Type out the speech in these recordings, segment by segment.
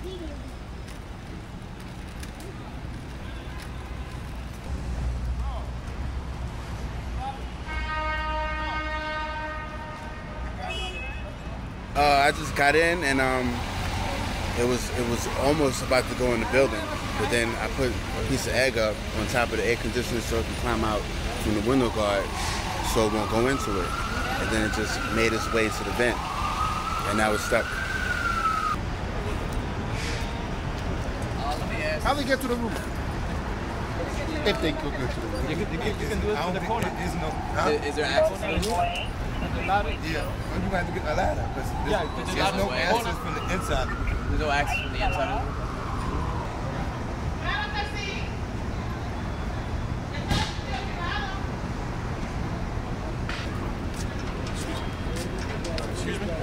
I just got in and it was almost about to go in the building, but then I put a piece of egg up on top of the air conditioner so it can climb out from the window guard so it won't go into it. And then it just made its way to the vent, and now it's stuck. How do they get to the roof? If they could get to the roof. You can do it from the corner. Is there access to the roof? Yeah, you have to get a ladder because there's no access from the inside. There's no access from the inside of the roof? Excuse me?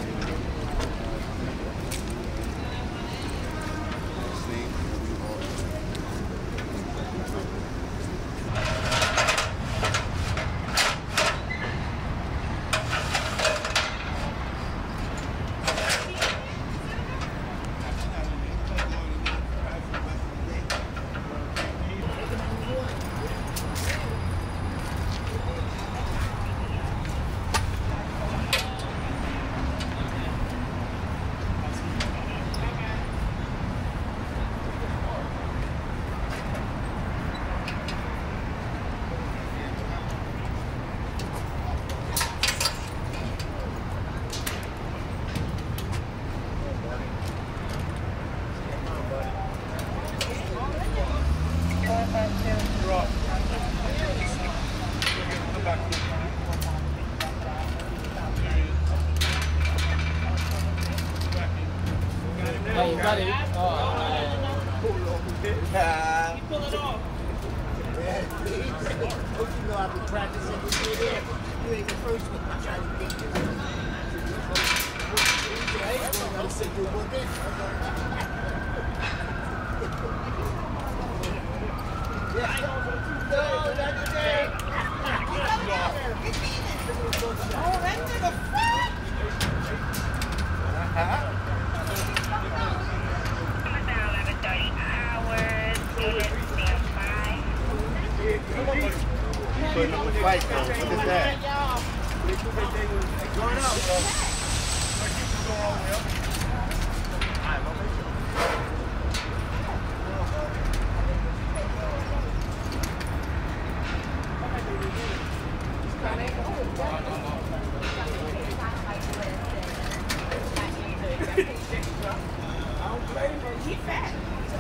Oh, you got it. Oh, you pull it off. Don't you know I've been practicing with you there? You ain't the first one to try to get this. I ain't going to say you work it. No, not today. Oh, that nigga fuck! Putting up a fight though. Look at that. Going up. He fat.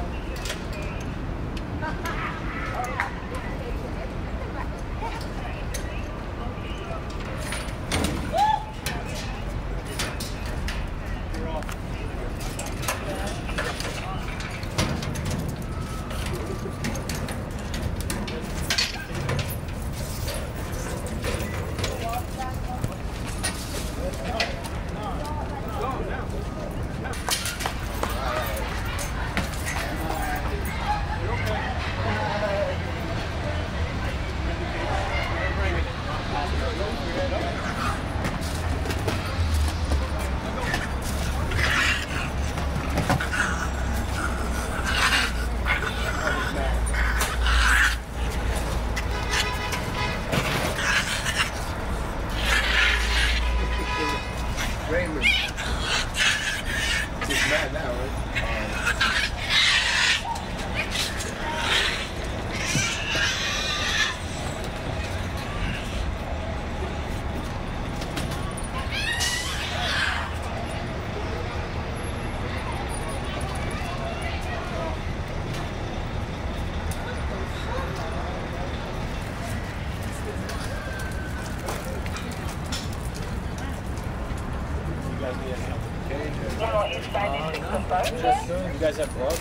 You guys have gloves?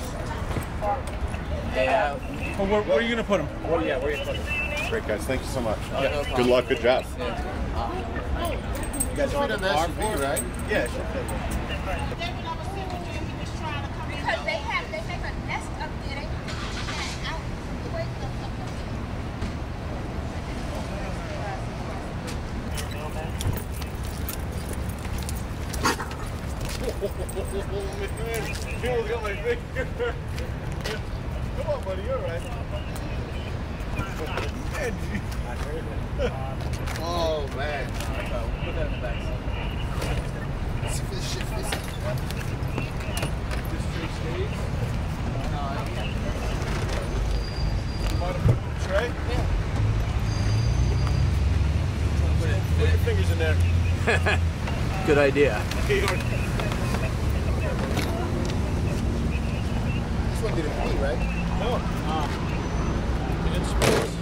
Yeah. Oh, where are you going to put them? Where are you going to put them? Great guys, thank you so much. No Good luck, good job. Yeah. You guys are on the SUV, right? Yeah, sure. Because they make a nest up there. They put that out. He almost got my finger. Come on, buddy, you're right. Oh man. Put that in the back. Let's see for this shit fisty. This tree stays. No, I don't care. You want to put it in the tray? Yeah. Put your fingers in there. Good idea. This one didn't pee, right? No. It didn't spill.